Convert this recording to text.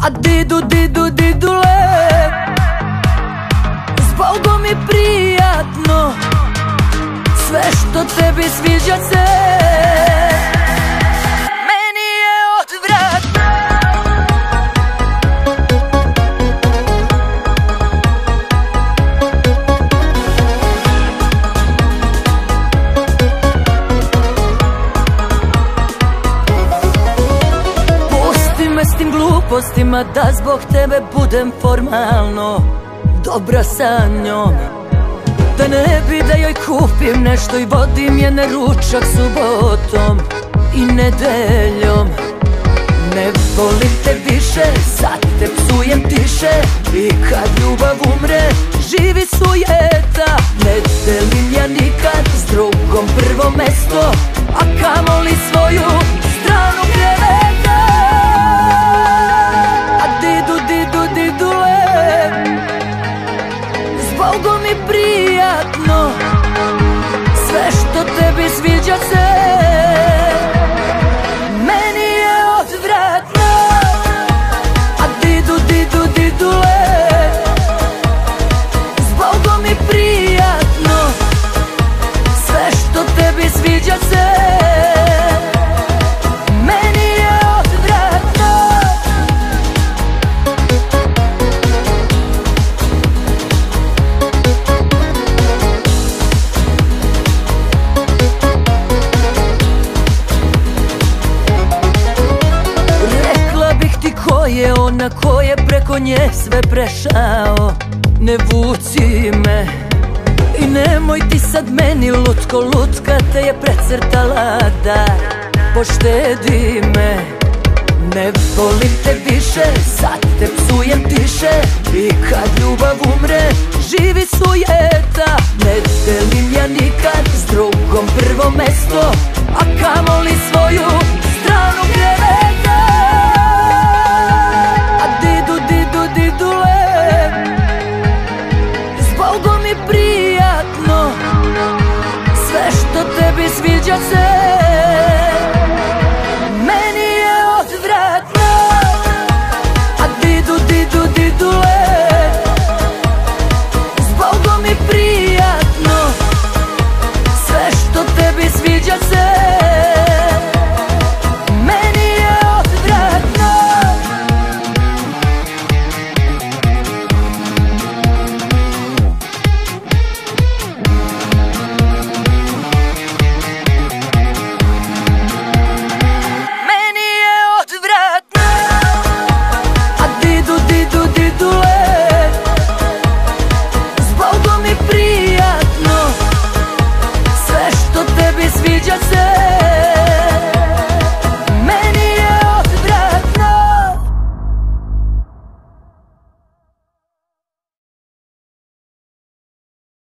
A didu, didu, didule, zbogom mi prijatno sve što tebi sviđa se. Meni je odvratno. Pusti me s tim glupostima da zbog tebe budem formalno dobra sa njom, da ne bi da joj kupim nešto i vodim je na ručak subotom i nedeljom. Ne volim te više, sad te psujem tiše i kad ljubav umre živi sujeta. Ne delim ja nikad s drugom prvo mesto, a kamoli svoju stranu kreveta. A didu, didu, didule, zbogom mi prijatno sve što tebi sviđa se. Meni je odvratno. A didu, didu, didule, zbogom mi prijatno sve što tebi sviđa se. Meni je odvratno. Ko je ona, ko je preko nje sve prešao? Ne vuci me i nemoj ti sad meni lutko, lutka te je precrtala, da poštedi me. Ne volim te više, sad te psujem tiše i kad ljubav umre živi sujeta. Ne delim ja nikad s drugom prvo mesto, a kamoli